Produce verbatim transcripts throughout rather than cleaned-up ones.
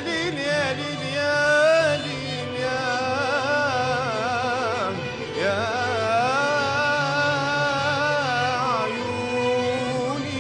ليل يا ليل يا ليل يا يا عيوني.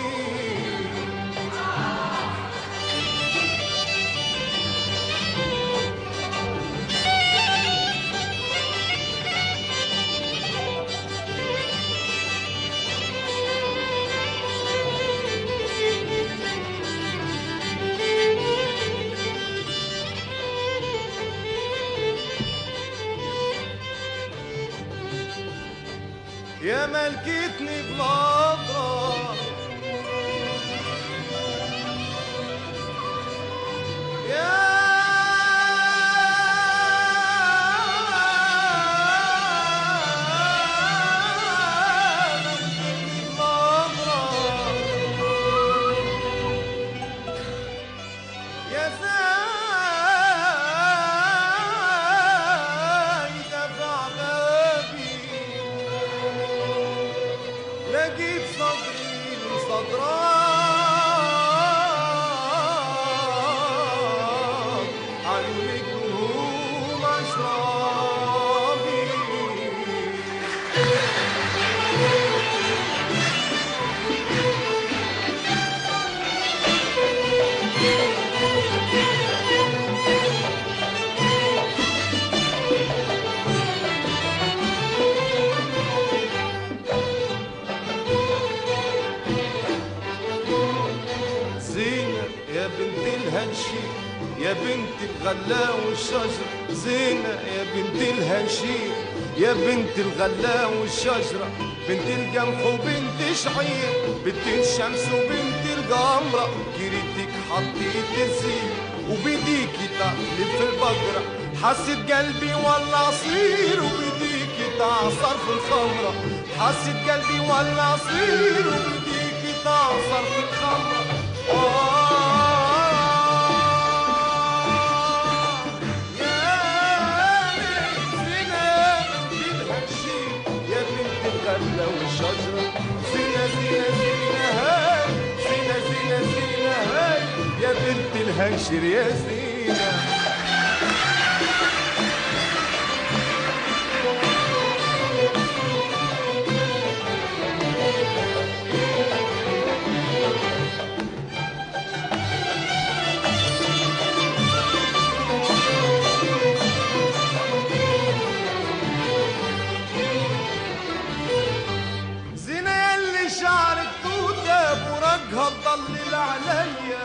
يا ملكتني بنظرة يا ملكتني بنظرة يا زايدة في عبابي لقيت صدري من صدراك عيونك وهم أشرابي. زينة يا بنت الهنشي يا بنت الغلا والشجرة، زينة يا بنت الهنشي يا بنت الغلا والشجرة، بنت القمح وبنت شعير، بنت الشمس وبنت القمرة، جريتك حطيت الزين وبديكي تقلب في البقرة، حسيت قلبي ولا عصير وبديكي تعصر في الخمرة، حسيت قلبي ولا عصير وبديكي تعصر في الخمرة. الغلة والشجرة زينة زينة زينة هاي زينة زينة زينة هاي يا بنت الهنشر يا زينة. هتضلل عليا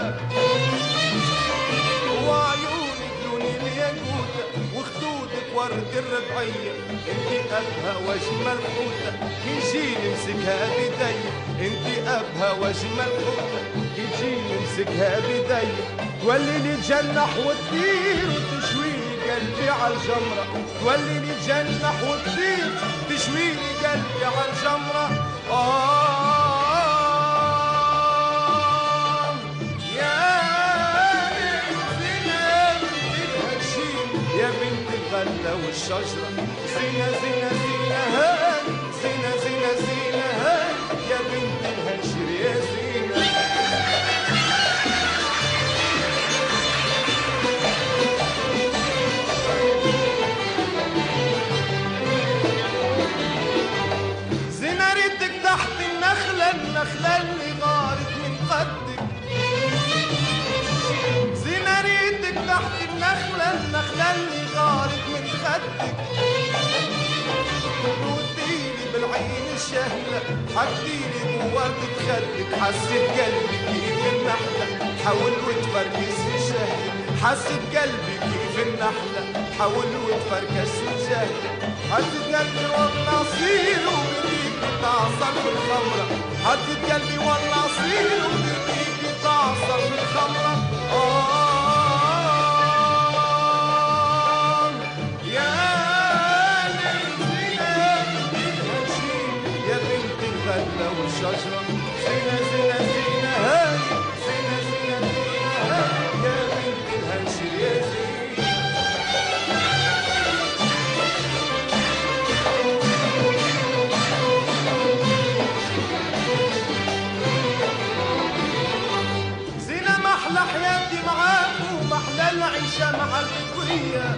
وعيونك لون الياقوتة وخدودك ورد الربعية، انتي ابهى واجمل حوتة يجيني امسكها بيديا، انتي ابهى واجمل حوتة يجيني امسكها بيديا، توليلي تجنح وتطير وتشويلي قلبي عالجمرة، توليلي تجنح وتطير تشويلي قلبي عالجمرة. آه يا بنت الغلة والشجرة زينة زينة زينة هاي زينة زينة زينة هاي يا بنت الهنشر يا زينة. زينة ريتك تحت النخلة النخلة اللي غارت من قدك، زينة ريتك تحت النخلة النخلة اللي غارت من خدك، رديلي بالعين الشهلة حطيلي بوردة خدك، حسيت قلبي كيف النحلة حاول وتفركس في شهلة، حسيت قلبي كيف النحلة حاول وتفركس في شهلة، حسيت قلبي والله عصير وبديكي تعصر في الخمرة، حسيت قلبي والله عصير وبديكي تعصر في الخمرة. آه والشجرة زينة زينة زينة هاي زينة زينة زينة هاي يا بنت الهنشر يا زينة. راضي ويا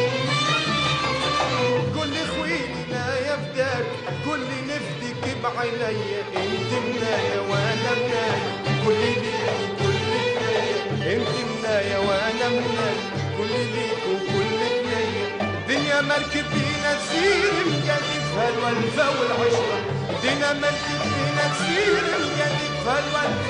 كل خوينا يا فداك كل نفدك بعينيا انت منايا وانا منايا كل ليك وكل كنايا انت منايا وانا منايا كل ليك وكل كنايا دنيا مركب بينا تسير مجدفها الولفة والعشرة دنيا مركب بينا تسير مجدفها الولفة